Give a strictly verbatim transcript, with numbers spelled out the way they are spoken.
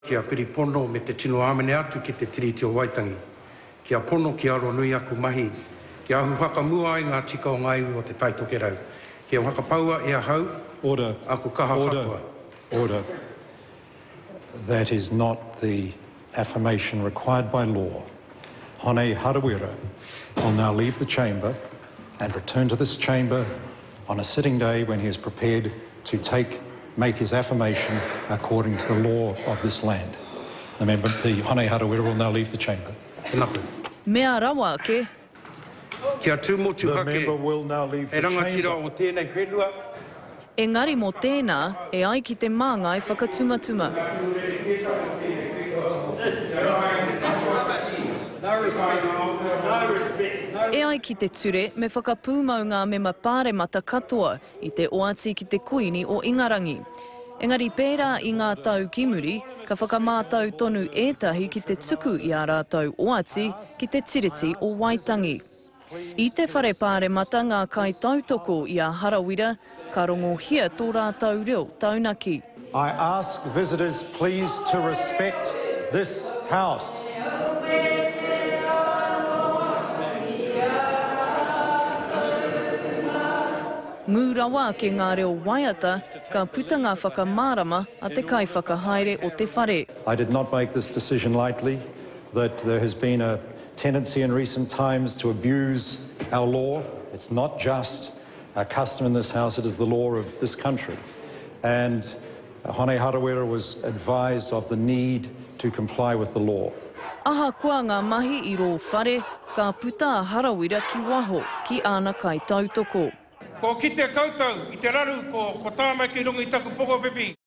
Kia piripono me te tino amene atu ki te tiriti o Waitangi. Kia pono ki aro nui aku mahi. Kia ahu haka mua ai ngā tika o ngai o te taitoke rau. Kia haka paua e a hau. Order. Aku kaha Order. katoa. Order. That is not the affirmation required by law. Hone Harawira will now leave the chamber and return to this chamber on a sitting day when he is prepared to take, make his affirmation according to the law of this land. The member, the Hone Harawira will now leave the chamber. Mea rawa ke. Kia tūmotu The hake. member will now leave the E rangatira chamber. o tēnei whenua. Engari mō tēnā, e ai ki te mānga e whakatumatuma. E ai ki te ture me whakapūmau ngā mema pāremata katoa i te oati ki te kuini o Ingarangi. Engari pērā i ngā tau kimuri, ka whakamātau tonu ētahi ki te tuku i a rātau oati ki te tiriti o Waitangi. I te whare pāremata ngā kai tautoko i a Harawira, ka rongohia tō rātau reo taunaki. I ask visitors please to respect this house. Ngū rawa ke ngā reo waiata, ka puta ngā whakamārama a te kai whakahaere o te whare. I did not make this decision lightly, that there has been a tendency in recent times to abuse our law. It's not just a custom in this house, it is the law of this country. And Hone Harawira was advised of the need to comply with the law. Aha kua ngā mahi i rō whare, ka puta a Harawira ki waho ki āna kai tautoko. Ko ki te koutou, i te raru, ko, ko tāmai ki runga i taku poko whiwhi.